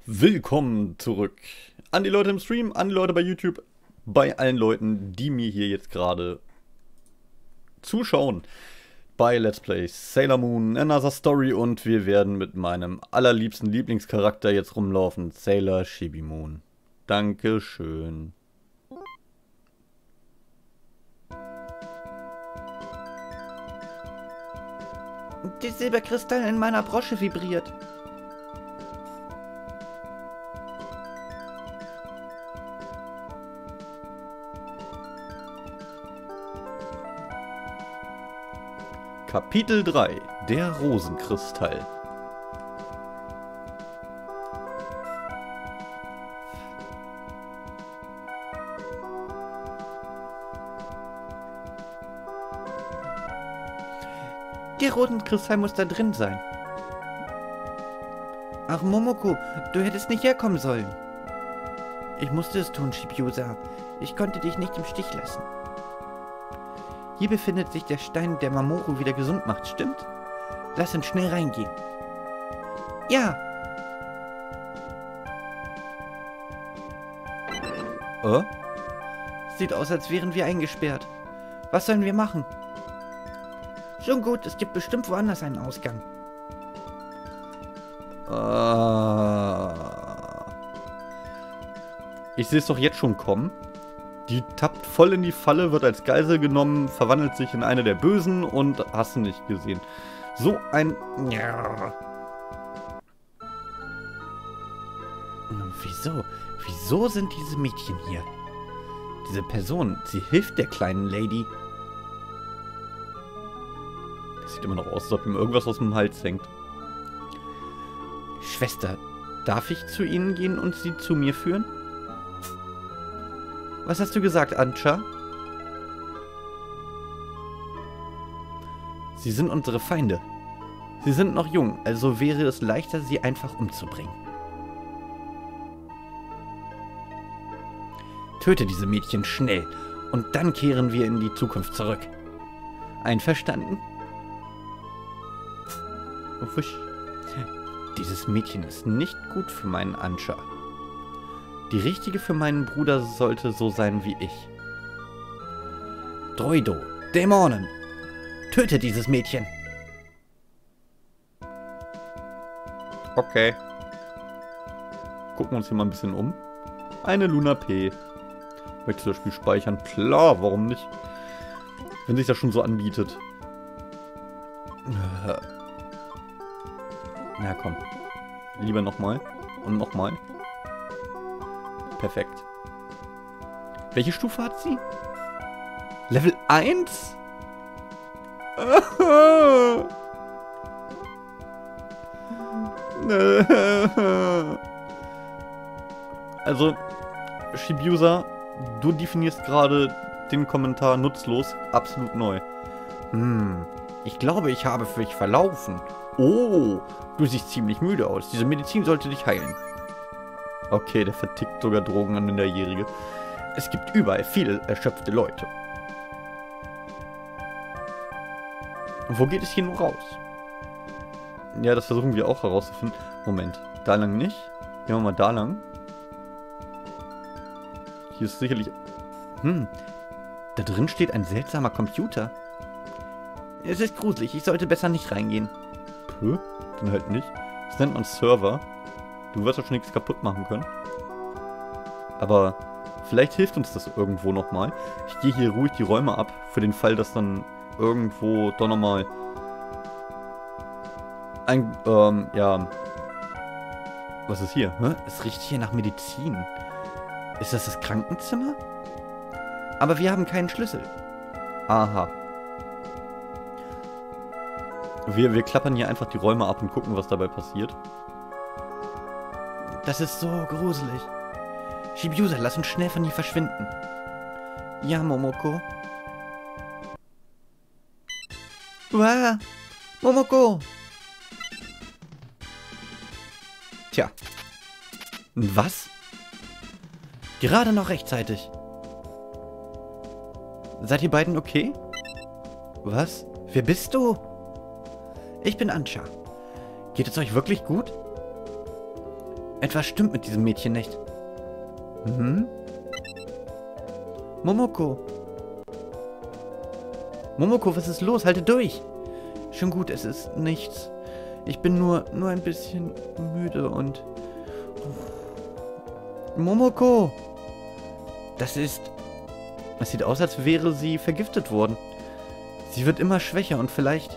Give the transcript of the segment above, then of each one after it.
Willkommen zurück an die Leute im Stream, an die Leute bei YouTube, bei allen Leuten, die mir hier jetzt gerade zuschauen. Bei Let's Play Sailor Moon, Another Story, und wir werden mit meinem allerliebsten Lieblingscharakter jetzt rumlaufen, Sailor Chibi-Moon. Dankeschön. Der Silberkristall in meiner Brosche vibriert. Kapitel 3: Der Rosenkristall. Der Rosenkristall muss da drin sein. Ach, Momoko, du hättest nicht herkommen sollen. Ich musste es tun, Chibiusa. Ich konnte dich nicht im Stich lassen. Hier befindet sich der Stein, der Mamoru wieder gesund macht, stimmt? Lass uns schnell reingehen. Ja! Sieht aus, als wären wir eingesperrt. Was sollen wir machen? Schon gut, es gibt bestimmt woanders einen Ausgang. Ich sehe es doch jetzt schon kommen. Die tappt voll in die Falle, wird als Geisel genommen, verwandelt sich in eine der Bösen und hast du nicht gesehen. So ein... Wieso sind diese Mädchen hier? Diese Person, sie hilft der kleinen Lady. Das sieht immer noch aus, als ob ihm irgendwas aus dem Hals hängt. Schwester, darf ich zu Ihnen gehen und Sie zu mir führen? Was hast du gesagt, Ancha? Sie sind unsere Feinde. Sie sind noch jung, also wäre es leichter, sie einfach umzubringen. Töte diese Mädchen schnell und dann kehren wir in die Zukunft zurück. Einverstanden? Wusch. Dieses Mädchen ist nicht gut für meinen Ancha. Die richtige für meinen Bruder sollte so sein wie ich. Droido, Dämonen! Töte dieses Mädchen! Okay. Gucken wir uns hier mal ein bisschen um. Eine Luna P. Möchtest du das Spiel speichern? Klar, warum nicht? Wenn sich das schon so anbietet. Na komm. Lieber nochmal. Und nochmal. Perfekt. Welche Stufe hat sie? Level 1? Also, Chibiusa, du definierst gerade den Kommentar nutzlos absolut neu. Ich glaube, ich habe mich verlaufen. Oh, du siehst ziemlich müde aus. Diese Medizin sollte dich heilen. Okay, der vertickt sogar Drogen an Minderjährige. Es gibt überall viele erschöpfte Leute. Wo geht es hier nur raus? Ja, das versuchen wir auch herauszufinden. Moment, da lang nicht. Gehen wir mal da lang. Hier ist sicherlich... Da drin steht ein seltsamer Computer. Es ist gruselig, ich sollte besser nicht reingehen. Dann halt nicht. Das nennt man Server. Du wirst doch schon nichts kaputt machen können. Aber vielleicht hilft uns das irgendwo nochmal. Ich gehe hier ruhig die Räume ab, für den Fall, dass dann irgendwo doch nochmal ein, ja... Was ist hier? Es riecht hier nach Medizin. Ist das das Krankenzimmer? Aber wir haben keinen Schlüssel. Aha. Wir klappern hier einfach die Räume ab und gucken, was dabei passiert. Das ist so gruselig. Chibiusa, lass uns schnell von hier verschwinden. Ja, Momoko. Uah, Momoko. Tja. Was? Gerade noch rechtzeitig. Seid ihr beiden okay? Was? Wer bist du? Ich bin Ancha. Geht es euch wirklich gut? Etwas stimmt mit diesem Mädchen nicht. Mhm. Momoko. Momoko, was ist los? Halte durch. Schon gut, es ist nichts. Ich bin nur ein bisschen müde und... Momoko! Es sieht aus, als wäre sie vergiftet worden. Sie wird immer schwächer und vielleicht...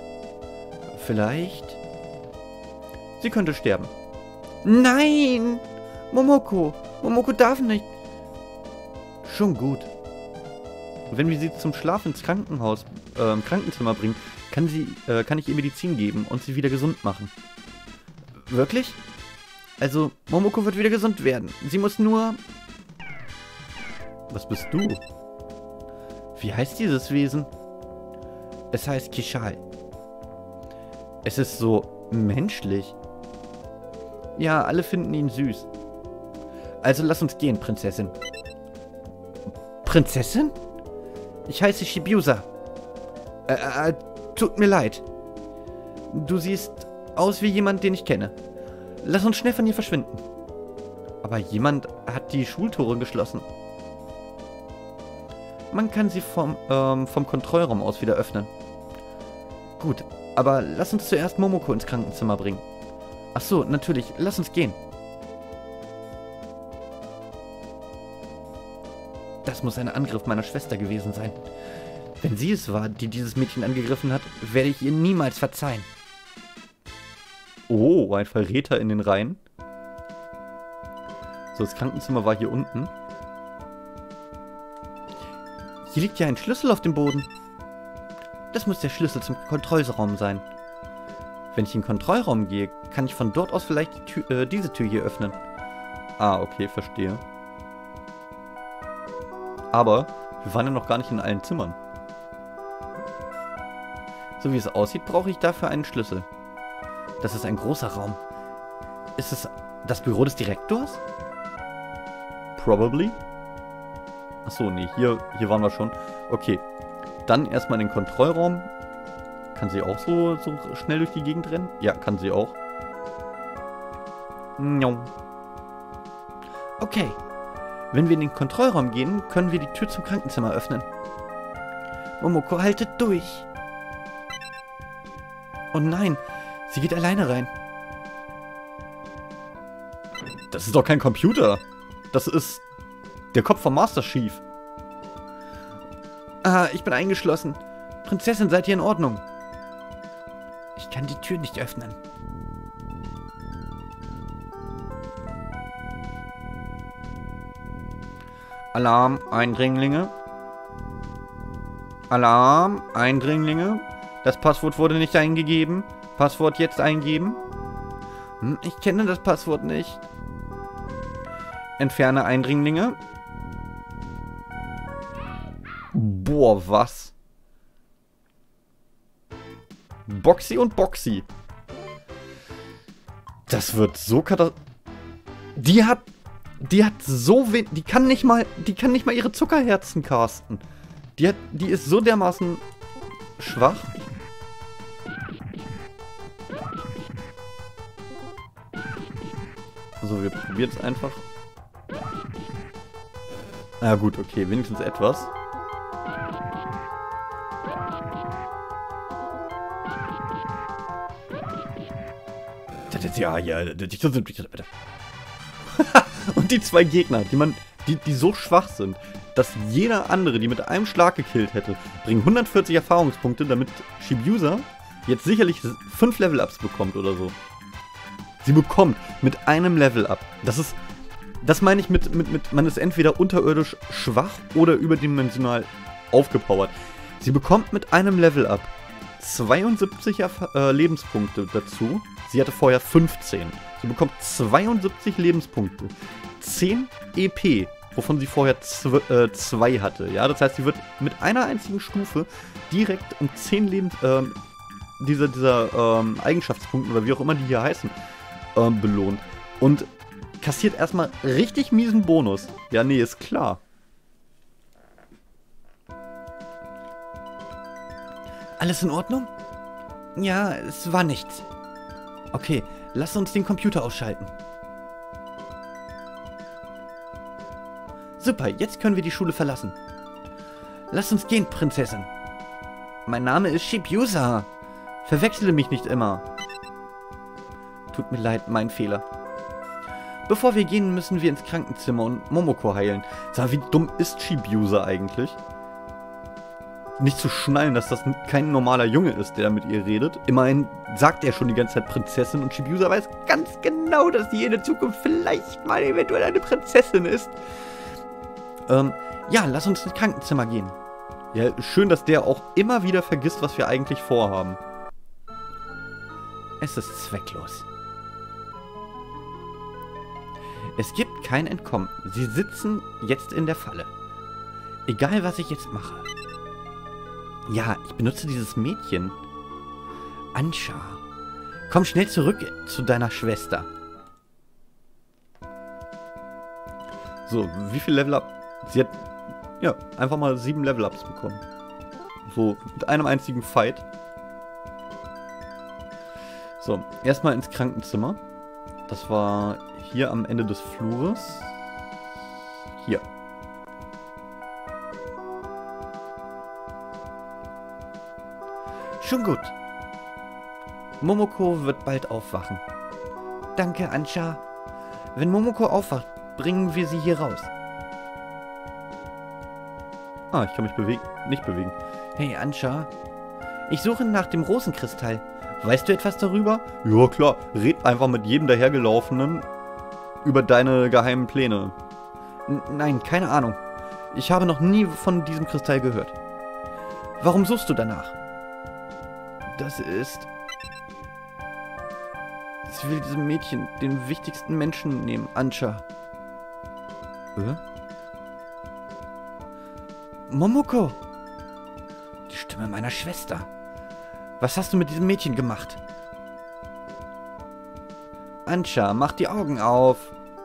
Sie könnte sterben. Nein! Momoko! Momoko darf nicht. Schon gut. Wenn wir sie zum Schlaf ins Krankenzimmer bringen, kann ich ihr Medizin geben und sie wieder gesund machen. Wirklich? Also, Momoko wird wieder gesund werden. Sie muss nur... Was bist du? Wie heißt dieses Wesen? Es heißt Kishal. Es ist so menschlich. Ja, alle finden ihn süß. Also lass uns gehen, Prinzessin. Prinzessin? Ich heiße Chibiusa. Tut mir leid. Du siehst aus wie jemand, den ich kenne. Lass uns schnell von hier verschwinden. Aber jemand hat die Schultore geschlossen. Man kann sie vom Kontrollraum aus wieder öffnen. Gut, aber lass uns zuerst Momoko ins Krankenzimmer bringen. Ach so, natürlich. Lass uns gehen. Das muss ein Angriff meiner Schwester gewesen sein. Wenn sie es war, die dieses Mädchen angegriffen hat, werde ich ihr niemals verzeihen. Oh, ein Verräter in den Reihen. So, das Krankenzimmer war hier unten. Hier liegt ja ein Schlüssel auf dem Boden. Das muss der Schlüssel zum Kontrollraum sein. Wenn ich in den Kontrollraum gehe, kann ich von dort aus vielleicht diese Tür hier öffnen. Ah, okay, verstehe. Aber wir waren ja noch gar nicht in allen Zimmern. So wie es aussieht, brauche ich dafür einen Schlüssel. Das ist ein großer Raum. Ist es das Büro des Direktors? Probably. Achso, nee, hier waren wir schon. Okay, dann erstmal in den Kontrollraum. Kann sie auch so schnell durch die Gegend rennen? Ja, kann sie auch. Okay. Wenn wir in den Kontrollraum gehen, können wir die Tür zum Krankenzimmer öffnen. Momoko, haltet durch. Oh nein, sie geht alleine rein. Das ist doch kein Computer. Das ist der Kopf vom Master Chief. Ah, ich bin eingeschlossen. Prinzessin, seid ihr in Ordnung? Ich kann die Tür nicht öffnen. Alarm, Eindringlinge. Alarm, Eindringlinge. Das Passwort wurde nicht eingegeben. Passwort jetzt eingeben. Ich kenne das Passwort nicht. Entferne Eindringlinge. Boah, was? Boxy und Boxy. Das wird so katastrophal. Die hat so wenig. Die kann nicht mal ihre Zuckerherzen casten. Die ist so dermaßen schwach. So, wir probieren es einfach. Na gut, okay, wenigstens etwas. Ja, bitte. Und die zwei Gegner, die so schwach sind, dass jeder andere, die mit einem Schlag gekillt hätte, bringen 140 Erfahrungspunkte, damit Chibiusa jetzt sicherlich 5 Level-Ups bekommt oder so. Sie bekommt mit einem Level-Up. Das meine ich mit, man ist entweder unterirdisch schwach oder überdimensional aufgepowert. Sie bekommt mit einem Level-Up 72 Lebenspunkte dazu. Sie hatte vorher 15. Sie bekommt 72 Lebenspunkte. 10 EP, wovon sie vorher 2 hatte. Ja, das heißt, sie wird mit einer einzigen Stufe direkt um 10 dieser Eigenschaftspunkte oder wie auch immer die hier heißen, belohnt. Und kassiert erstmal richtig miesen Bonus. Ja, nee, ist klar. Alles in Ordnung? Ja, es war nichts. Okay, lass uns den Computer ausschalten. Super, jetzt können wir die Schule verlassen. Lass uns gehen, Prinzessin. Mein Name ist Chibiusa. Verwechsle mich nicht immer. Tut mir leid, mein Fehler. Bevor wir gehen, müssen wir ins Krankenzimmer und Momoko heilen. Sag mal, wie dumm ist Chibiusa eigentlich? Nicht zu schnallen, dass das kein normaler Junge ist, der mit ihr redet. Immerhin sagt er schon die ganze Zeit Prinzessin und Chibiusa weiß ganz genau, dass sie in der Zukunft vielleicht mal eventuell eine Prinzessin ist. Ja, lass uns ins Krankenzimmer gehen. Ja, schön, dass der auch immer wieder vergisst, was wir eigentlich vorhaben. Es ist zwecklos. Es gibt kein Entkommen. Sie sitzen jetzt in der Falle. Egal, was ich jetzt mache. Ja, ich benutze dieses Mädchen. Ansha, komm schnell zurück zu deiner Schwester. So, wie viel Level-Up? Sie hat, ja, einfach mal 7 Level-Ups bekommen. So, mit einem einzigen Fight. So, erstmal ins Krankenzimmer. Das war hier am Ende des Flures. Hier. Schon gut. Momoko wird bald aufwachen. Danke, Ansha. Wenn Momoko aufwacht, bringen wir sie hier raus. Ah, ich kann mich nicht bewegen. Hey, Ansha. Ich suche nach dem Rosenkristall. Weißt du etwas darüber? Ja, klar. Red einfach mit jedem dahergelaufenen über deine geheimen Pläne. Nein, keine Ahnung. Ich habe noch nie von diesem Kristall gehört. Warum suchst du danach? Das ist... Sie will diesem Mädchen den wichtigsten Menschen nehmen, Ansha. Momoko! Die Stimme meiner Schwester. Was hast du mit diesem Mädchen gemacht? Ansha, mach die Augen auf.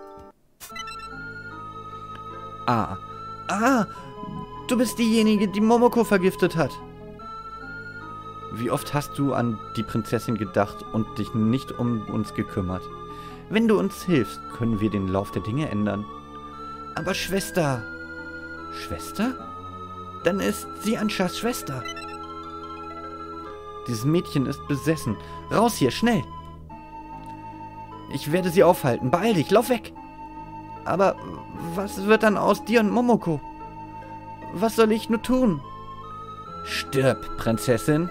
Du bist diejenige, die Momoko vergiftet hat. Wie oft hast du an die Prinzessin gedacht und dich nicht um uns gekümmert? Wenn du uns hilfst, können wir den Lauf der Dinge ändern. Aber Schwester... Schwester? Dann ist sie Anshas Schwester. Dieses Mädchen ist besessen. Raus hier, schnell! Ich werde sie aufhalten. Beeil dich, lauf weg! Aber was wird dann aus dir und Momoko? Was soll ich nur tun? Stirb, Prinzessin!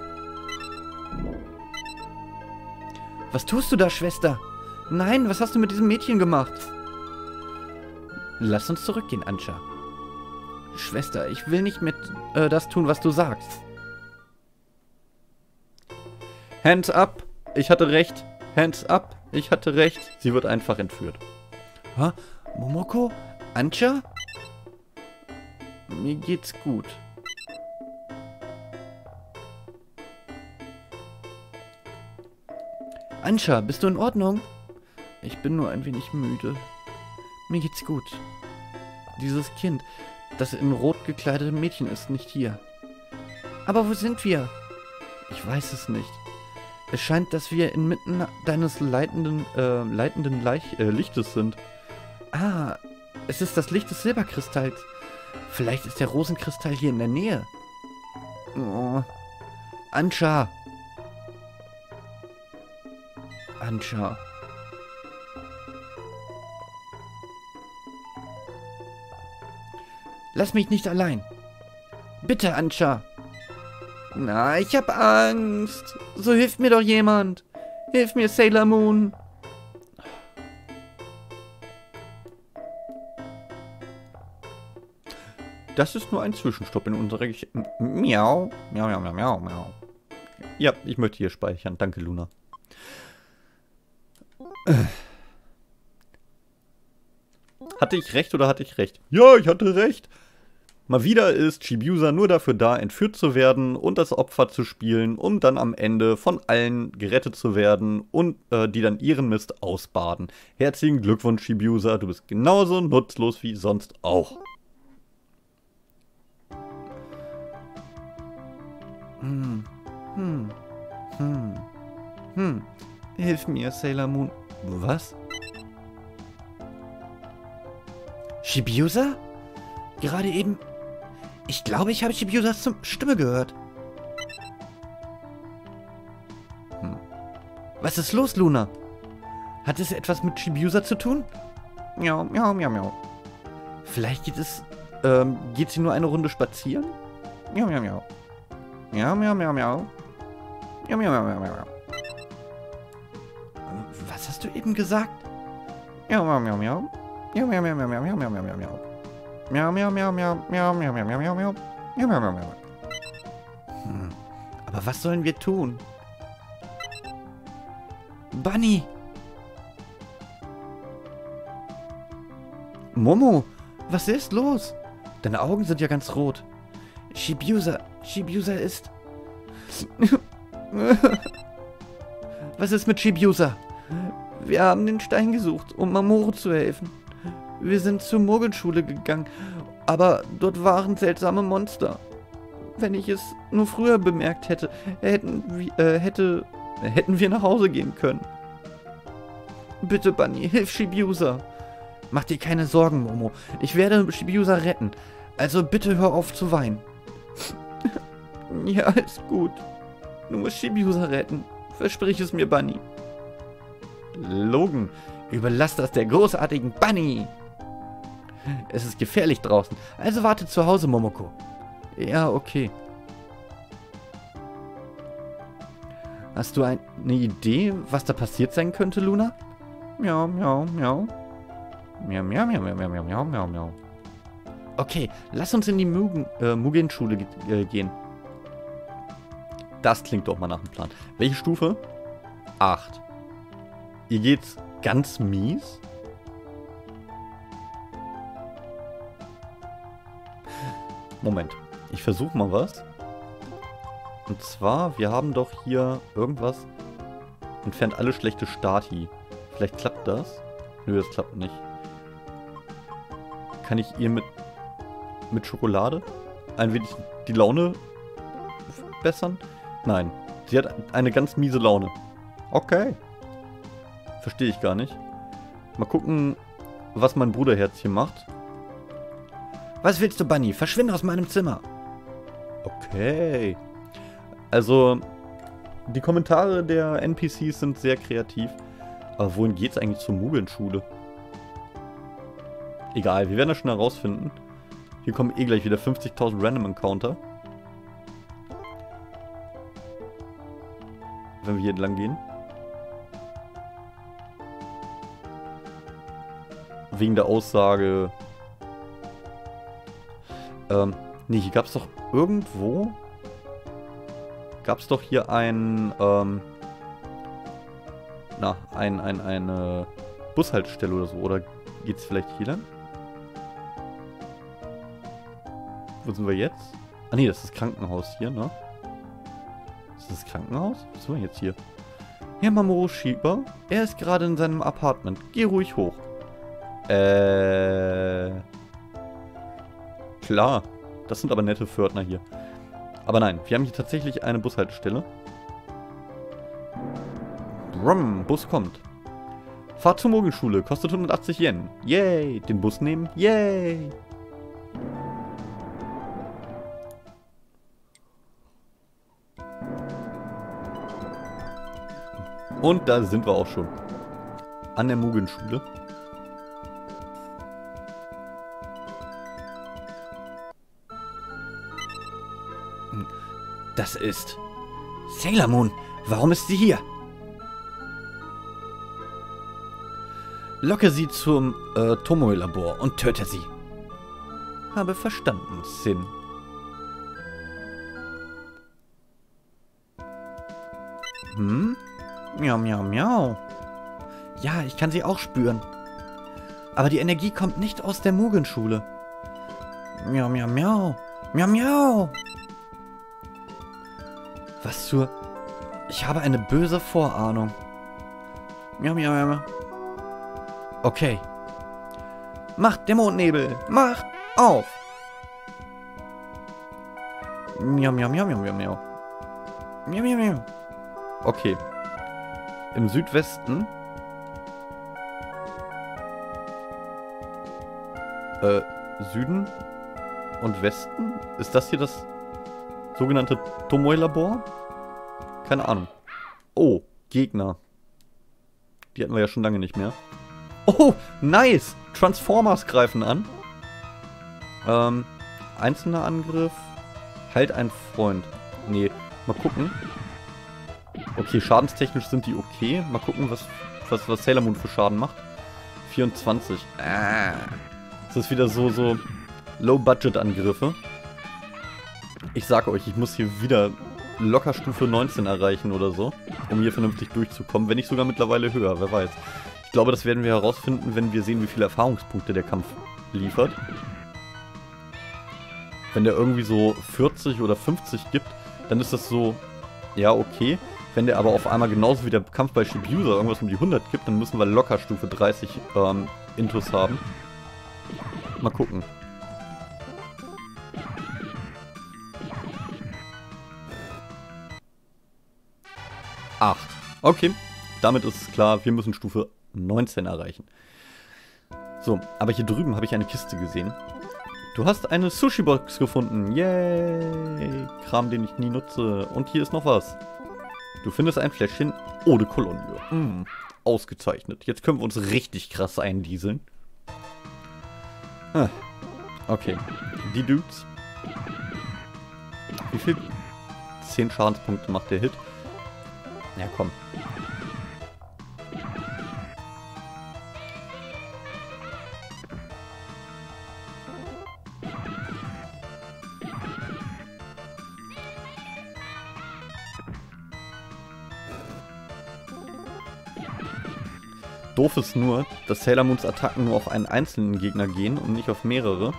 Was tust du da, Schwester? Nein, was hast du mit diesem Mädchen gemacht? Lass uns zurückgehen, Ansha. Schwester, ich will nicht mit das tun, was du sagst. Hands up! Ich hatte recht. Hands up! Ich hatte recht. Sie wird einfach entführt. Hä? Momoko? Ansha? Mir geht's gut. Ansha, bist du in Ordnung? Ich bin nur ein wenig müde. Mir geht's gut. Dieses Kind, das in rot gekleidete Mädchen ist, nicht hier. Aber wo sind wir? Ich weiß es nicht. Es scheint, dass wir inmitten deines leitenden Lichtes sind. Ah, es ist das Licht des Silberkristalls. Vielleicht ist der Rosenkristall hier in der Nähe. Oh. Ansha. Ansha. Lass mich nicht allein. Bitte, Ansha. Na, ich hab Angst. So hilft mir doch jemand. Hilf mir, Sailor Moon. Das ist nur ein Zwischenstopp in unserer Geschichte. Miau. Miau, miau, miau, miau, miau. Ja, ich möchte hier speichern. Danke, Luna. Hatte ich recht oder hatte ich recht? Ja, ich hatte recht. Mal wieder ist Chibiusa nur dafür da, entführt zu werden und das Opfer zu spielen, um dann am Ende von allen gerettet zu werden und die dann ihren Mist ausbaden. Herzlichen Glückwunsch, Chibiusa. Du bist genauso nutzlos wie sonst auch. Hilf mir, Sailor Moon. Was? Chibiusa? Gerade eben... Ich glaube, ich habe Shibusas Stimme gehört. Was ist los, Luna? Hat es etwas mit Shibusa zu tun? Miau, miau, miau, miau. Vielleicht geht sie nur eine Runde spazieren? Miau, miau, miau. Miau, miau, miau, miau. Miau, miau, miau, miau, miau. Was hast du eben gesagt? Miau, miau, miau, miau. Miau, miau, miau, miau, miau, miau, miau, miau, miau. Miau, miau, miau, miau, miau, miau, miau, miau, miau, miau. Miau, miau, miau, miau. Aber was sollen wir tun? Bunny! Momo, was ist los? Deine Augen sind ja ganz rot. Shibusa ist... Was ist mit Shibusa? Wir haben den Stein gesucht, um Mamoru zu helfen. Wir sind zur Murgelschule gegangen, aber dort waren seltsame Monster. Wenn ich es nur früher bemerkt hätte, hätten wir nach Hause gehen können. Bitte, Bunny, hilf Shibusa. Mach dir keine Sorgen, Momo. Ich werde Shibusa retten. Also bitte hör auf zu weinen. Ja, ist gut. Du musst Shibusa retten. Versprich es mir, Bunny. Logan, überlass das der großartigen Bunny. Es ist gefährlich draußen. Also warte zu Hause, Momoko. Ja, okay. Hast du eine Idee, was da passiert sein könnte, Luna? Miau, miau, miau. Miau, miau, miau, miau, miau, miau, miau, miau. Okay, lass uns in die Mugen-Schule gehen. Das klingt doch mal nach dem Plan. Welche Stufe? 8. Ihr geht's ganz mies? Moment, ich versuche mal was. Und zwar, wir haben doch hier irgendwas. Entfernt alle schlechte Stati. Vielleicht klappt das? Nö, das klappt nicht. Kann ich ihr mit Schokolade ein wenig die Laune bessern? Nein, sie hat eine ganz miese Laune. Okay. Verstehe ich gar nicht. Mal gucken, was mein Bruderherzchen macht. Was willst du, Bunny? Verschwinde aus meinem Zimmer. Okay. Also, die Kommentare der NPCs sind sehr kreativ. Aber wohin geht's eigentlich zur Mugelschule? Egal, wir werden das schon herausfinden. Hier kommen eh gleich wieder 50.000 Random Encounter. Wenn wir hier entlang gehen. Wegen der Aussage... nee, hier gab es doch irgendwo... Gab es doch hier eine Bushaltestelle oder so. Oder geht's vielleicht hier lang? Wo sind wir jetzt? Ah nee, das ist das Krankenhaus hier, ne? Ist das Krankenhaus? Was sind wir jetzt hier? Herr Mamoru Shiba, er ist gerade in seinem Apartment. Geh ruhig hoch. Klar. Das sind aber nette Pförtner hier. Aber nein, wir haben hier tatsächlich eine Bushaltestelle. Brumm, Bus kommt. Fahrt zur Mugelschule, kostet 180 Yen. Yay, den Bus nehmen. Yay. Und da sind wir auch schon. An der Mugelschule. Das ist... Sailor Moon, warum ist sie hier? Locke sie zum Tomoe-Labor und töte sie. Habe verstanden, Sin. Hm? Miau, miau, miau. Ja, ich kann sie auch spüren. Aber die Energie kommt nicht aus der Mugenschule. Miau, miau, miau. Miau, miau. Was zur... Ich habe eine böse Vorahnung. Miau, miau, miau. Okay. Macht der Mondnebel. Macht auf. Miau, miau, miau, miau, miau, miau. Miau, miau, miau. Okay. Im Südwesten. Süden? und Westen? Ist das hier das sogenannte Tomoe-Labor? Keine Ahnung. Oh, Gegner. Die hatten wir ja schon lange nicht mehr. Oh, nice! Transformers greifen an. Einzelner Angriff. Halt ein Freund. Nee, mal gucken. Okay, schadenstechnisch sind die okay. Mal gucken, was Sailor Moon für Schaden macht. 24. Das ist wieder so Low-Budget-Angriffe. Ich sage euch, ich muss hier wieder locker Stufe 19 erreichen oder so, um hier vernünftig durchzukommen. Wenn nicht sogar mittlerweile höher, wer weiß. Ich glaube, das werden wir herausfinden, wenn wir sehen, wie viele Erfahrungspunkte der Kampf liefert. Wenn der irgendwie so 40 oder 50 gibt, dann ist das so, ja, okay. Wenn der aber auf einmal genauso wie der Kampf bei Shibuya irgendwas um die 100 gibt, dann müssen wir locker Stufe 30 Intus haben. Mal gucken. Acht. Okay, damit ist es klar, wir müssen Stufe 19 erreichen. So, aber hier drüben habe ich eine Kiste gesehen. Du hast eine Sushi-Box gefunden. Yay! Kram, den ich nie nutze. Und hier ist noch was. Du findest ein Fläschchen Eau de Cologne. Ausgezeichnet. Jetzt können wir uns richtig krass eindieseln. Okay. Die Dudes. Wie viel? 10 Schadenspunkte macht der Hit. Ja, komm. Doof ist nur, dass Sailor Moons Attacken nur auf einen einzelnen Gegner gehen und nicht auf mehrere.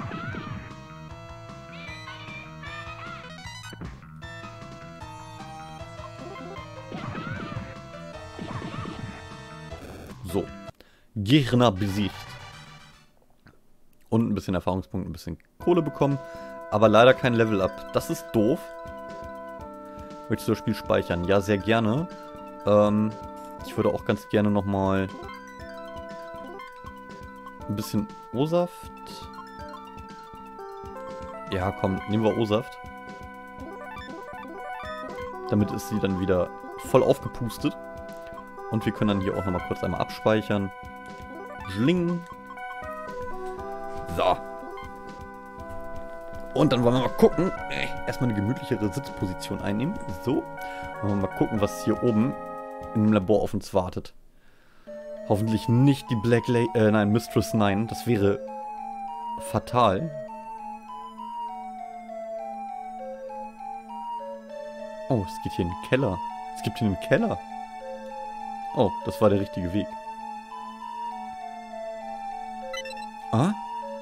So. Gegner besiegt. Und ein bisschen Erfahrungspunkte, ein bisschen Kohle bekommen. Aber leider kein Level-Up. Das ist doof. Möchtest du das Spiel speichern? Ja, sehr gerne. Ich würde auch ganz gerne nochmal ein bisschen O-Saft. Ja, komm, nehmen wir O-Saft. Damit ist sie dann wieder voll aufgepustet. Und wir können dann hier auch nochmal kurz einmal abspeichern. Schling. So. Und dann wollen wir mal gucken. Erstmal eine gemütlichere Sitzposition einnehmen. So. Wollen wir mal gucken, was hier oben im Labor auf uns wartet. Hoffentlich nicht die Mistress 9. Das wäre fatal. Oh, es geht hier in den Keller. Es gibt hier einen Keller. Oh, das war der richtige Weg. Ah?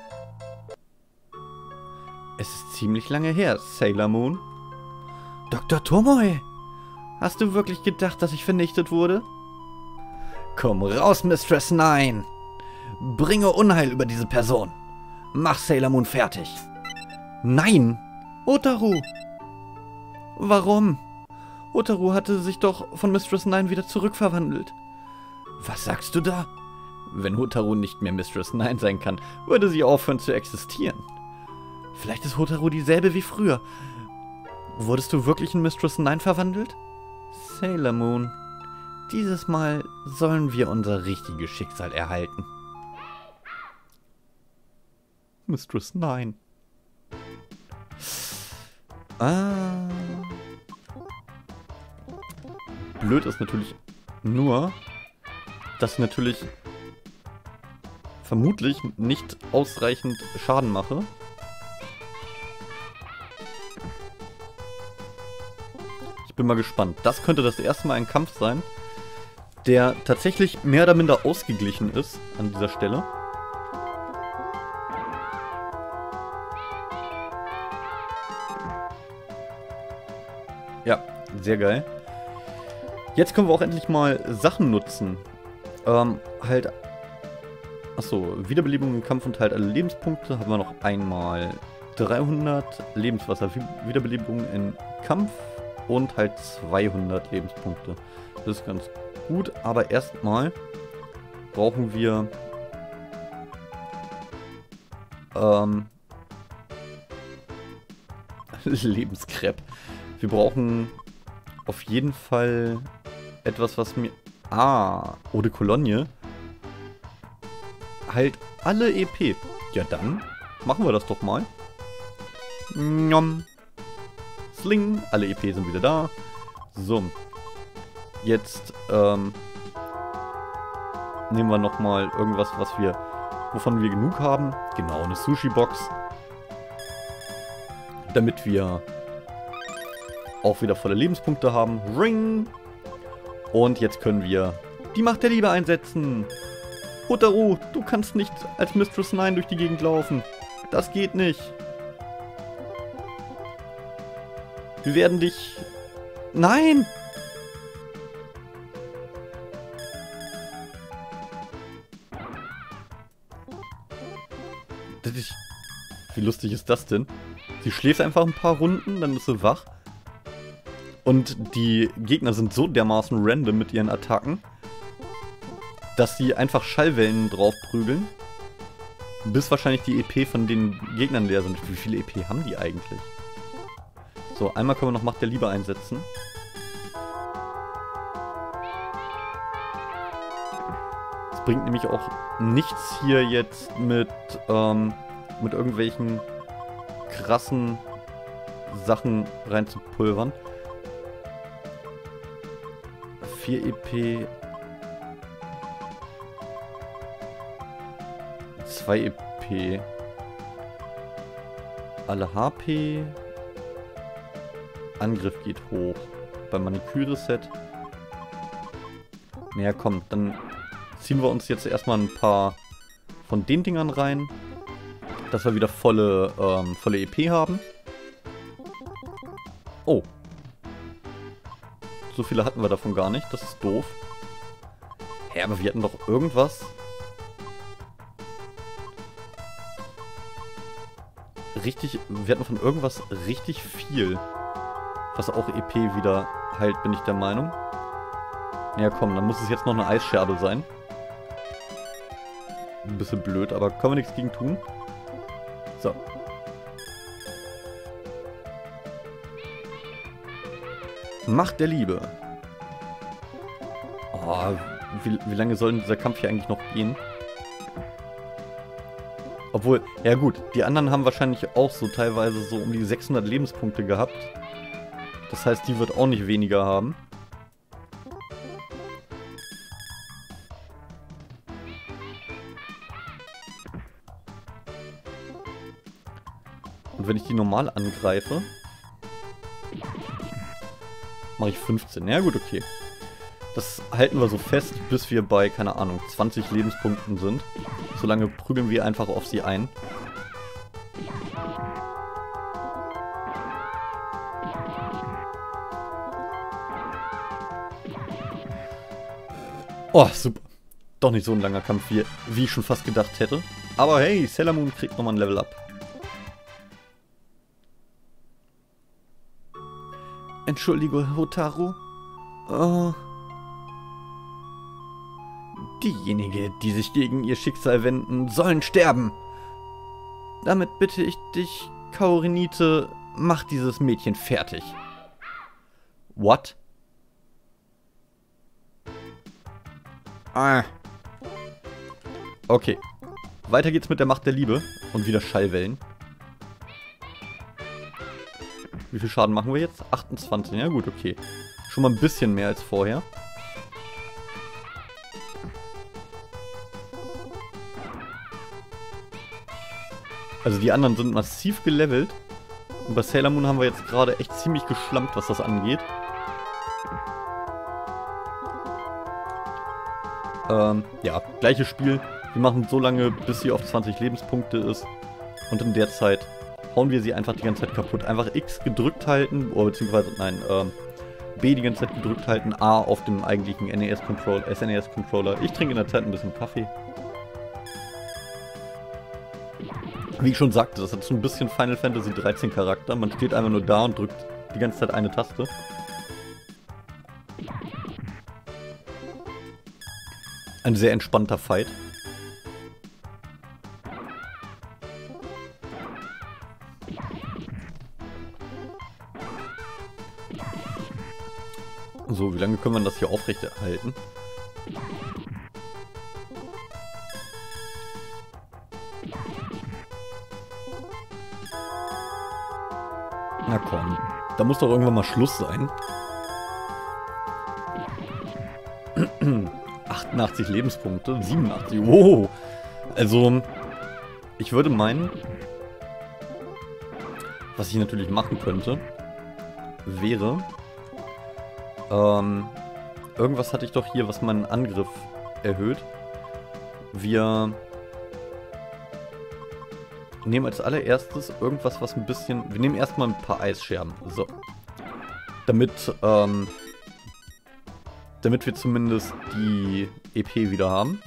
Es ist ziemlich lange her, Sailor Moon. Dr. Tomoe! Hast du wirklich gedacht, dass ich vernichtet wurde? Komm raus, Mistress 9! Bringe Unheil über diese Person! Mach Sailor Moon fertig! Nein! Hotaru! Warum? Hotaru hatte sich doch von Mistress 9 wieder zurückverwandelt. Was sagst du da? Wenn Hotaru nicht mehr Mistress 9 sein kann, würde sie aufhören zu existieren. Vielleicht ist Hotaru dieselbe wie früher. Wurdest du wirklich in Mistress 9 verwandelt? Sailor Moon, dieses Mal sollen wir unser richtiges Schicksal erhalten. Mistress 9. Ah. Blöd ist natürlich nur, dass ich natürlich vermutlich nicht ausreichend Schaden mache. Ich bin mal gespannt. Das könnte das erste Mal ein Kampf sein, der tatsächlich mehr oder minder ausgeglichen ist an dieser Stelle. Ja, sehr geil. Jetzt können wir auch endlich mal Sachen nutzen. Achso, Wiederbelebung im Kampf und halt alle Lebenspunkte. Haben wir noch einmal 300 Lebenswasser. Wiederbelebung im Kampf und halt 200 Lebenspunkte. Das ist ganz gut, aber erstmal brauchen wir Lebenskrepp. Wir brauchen auf jeden Fall etwas, was mir... Ah, Eau de Cologne. Halt alle EP. Ja dann, machen wir das doch mal. Njom. Sling, alle EP sind wieder da. So. Jetzt, nehmen wir nochmal irgendwas, wovon wir genug haben. Genau, eine Sushi-Box. Damit wir auch wieder volle Lebenspunkte haben. Ring! Und jetzt können wir die Macht der Liebe einsetzen. Hotaru, du kannst nicht als Mistress 9 durch die Gegend laufen. Das geht nicht. Wir werden dich... Nein! Wie lustig ist das denn? Sie schläft einfach ein paar Runden, dann ist sie wach. Und die Gegner sind so dermaßen random mit ihren Attacken, dass sie einfach Schallwellen drauf prügeln. Bis wahrscheinlich die EP von den Gegnern leer sind. Wie viele EP haben die eigentlich? So, einmal können wir noch Macht der Liebe einsetzen. Es bringt nämlich auch nichts hier jetzt mit irgendwelchen krassen Sachen reinzupulvern. 4 EP. 2 EP. Alle HP. Angriff geht hoch. Beim Maniküre-Set. Naja, komm, dann ziehen wir uns jetzt erstmal ein paar von den Dingern rein. Dass wir wieder volle EP haben. Oh. So viele hatten wir davon gar nicht. Das ist doof. Hä, aber wir hatten doch irgendwas. Wir hatten von irgendwas richtig viel. Was auch EP wieder heilt, bin ich der Meinung. Ja komm, dann muss es jetzt noch eine Eisscherbe sein. Ein bisschen blöd, aber können wir nichts gegen tun. So. Macht der Liebe. Oh, wie lange soll denn dieser Kampf hier eigentlich noch gehen? Obwohl, ja gut, die anderen haben wahrscheinlich auch so teilweise so um die 600 Lebenspunkte gehabt. Das heißt, die wird auch nicht weniger haben. Und wenn ich die normal angreife, mache ich 15. Ja gut, okay. Das halten wir so fest, bis wir bei, keine Ahnung, 20 Lebenspunkten sind. Solange prügeln wir einfach auf sie ein. Oh, super. Doch nicht so ein langer Kampf, wie ich schon fast gedacht hätte. Aber hey, Sailor Moon kriegt nochmal ein Level Up. Entschuldige, Hotaru. Oh. Diejenigen, die sich gegen ihr Schicksal wenden, sollen sterben. Damit bitte ich dich, Kaorinite, mach dieses Mädchen fertig. What? Ah. Okay. Weiter geht's mit der Macht der Liebe. Und wieder Schallwellen. Wie viel Schaden machen wir jetzt? 28. Ja gut, okay. Schon mal ein bisschen mehr als vorher. Also die anderen sind massiv gelevelt. Und bei Sailor Moon haben wir jetzt gerade echt ziemlich geschlampt, was das angeht. Ja, gleiches Spiel. Wir machen so lange, bis sie auf 20 Lebenspunkte ist. Und in der Zeit hauen wir sie einfach die ganze Zeit kaputt. Einfach X gedrückt halten, oder beziehungsweise, nein, B die ganze Zeit gedrückt halten, A auf dem eigentlichen SNES-Controller. Ich trinke in der Zeit ein bisschen Kaffee. Wie ich schon sagte, das hat so ein bisschen Final Fantasy 13 Charakter. Man steht einfach nur da und drückt die ganze Zeit eine Taste. Ein sehr entspannter Fight. So, wie lange können wir das hier aufrechterhalten? Na komm, da muss doch irgendwann mal Schluss sein. 88 Lebenspunkte, 87, wow. Also, ich würde meinen, was ich natürlich machen könnte, wäre, irgendwas hatte ich doch hier, was meinen Angriff erhöht. Wir nehmen als allererstes irgendwas, was ein bisschen... Wir nehmen erstmal ein paar Eisscherben. So. Damit wir zumindest die EP wieder haben.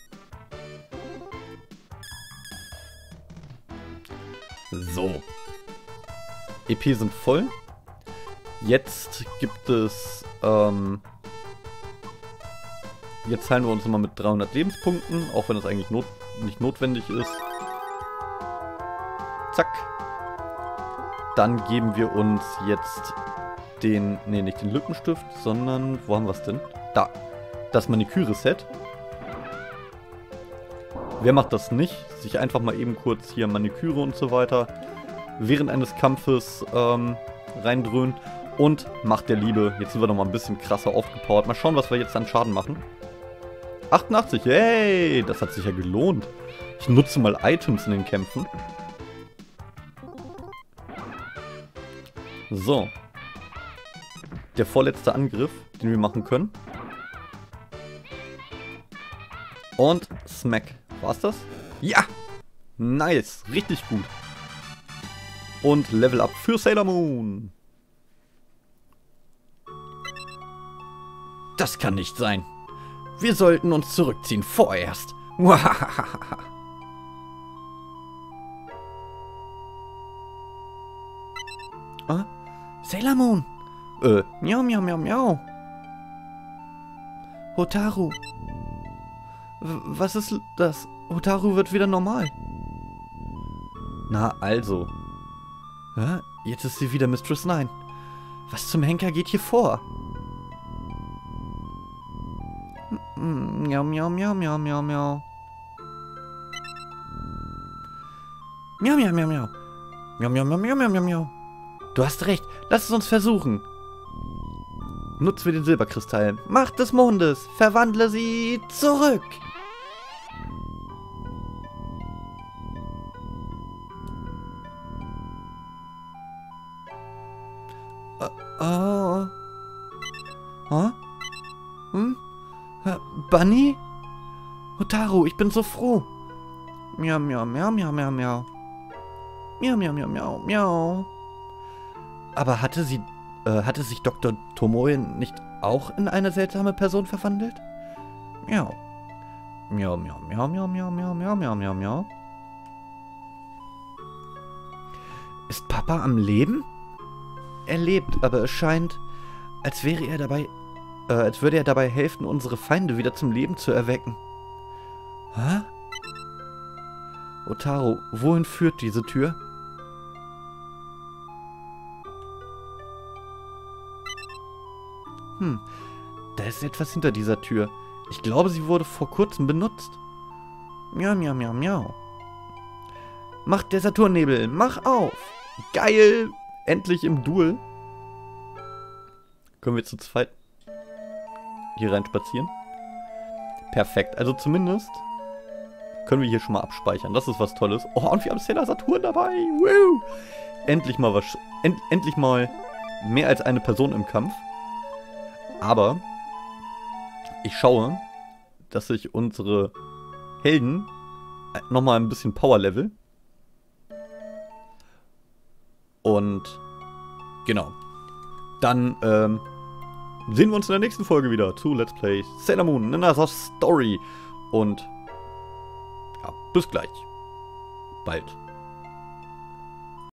So. EP sind voll. Jetzt gibt es... jetzt heilen wir uns nochmal mit 300 Lebenspunkten, auch wenn das eigentlich nicht notwendig ist. Zack. Dann geben wir uns jetzt den... Ne, nicht den Lippenstift, sondern... Wo haben wir es denn? Da. Das Maniküre-Set. Wer macht das nicht? Sich einfach mal eben kurz hier Maniküre und so weiter während eines Kampfes reindröhnen. Und Macht der Liebe. Jetzt sind wir nochmal ein bisschen krasser aufgepowert. Mal schauen, was wir jetzt an Schaden machen. 88, hey, das hat sich ja gelohnt. Ich nutze mal Items in den Kämpfen. So. Der vorletzte Angriff, den wir machen können. Und Smack. War's das? Ja! Nice, richtig gut. Und Level Up für Sailor Moon. Das kann nicht sein. Wir sollten uns zurückziehen, vorerst. Sailor Moon. Miau, miau, miau, miau. Hotaru. Was ist das? Hotaru wird wieder normal. Na also. Hä? Jetzt ist sie wieder Mistress 9. Was zum Henker geht hier vor? Miau, miau, miau, miau, miau, miau. Miau, miau, miau, miau. Miau, miau, miau, miau, miau, miau, miau. Du hast recht. Lass es uns versuchen. Nutzen wir den Silberkristall. Macht des Mondes. Verwandle sie zurück. Bunny? Hotaru, ich bin so froh. Miau, miau, miau, miau, miau, miau. Miau, miau, miau, miau, miau. Aber hatte sich Dr. Tomoe nicht auch in eine seltsame Person verwandelt? Miau. Miau, miau, miau, miau, miau, miau, miau, miau, miau, miau. Ist Papa am Leben? Er lebt, aber es scheint, als würde er dabei helfen, unsere Feinde wieder zum Leben zu erwecken. Hä? Hotaru, wohin führt diese Tür? Da ist etwas hinter dieser Tür. Ich glaube, sie wurde vor kurzem benutzt. Miau, miau, miau, miau. Mach der Saturnnebel, mach auf! Geil! Endlich im Duel. Können wir zu zweit hier rein spazieren? Perfekt. Also zumindest können wir hier schon mal abspeichern. Das ist was Tolles. Oh, und wir haben Sailor Saturn dabei. Woo! Endlich mal was. Endlich mal mehr als eine Person im Kampf. Aber ich schaue, dass ich unsere Helden nochmal ein bisschen Power Level. Und genau. Dann sehen wir uns in der nächsten Folge wieder zu Let's Play Sailor Moon Another Story. Und ja, bis gleich. Bald.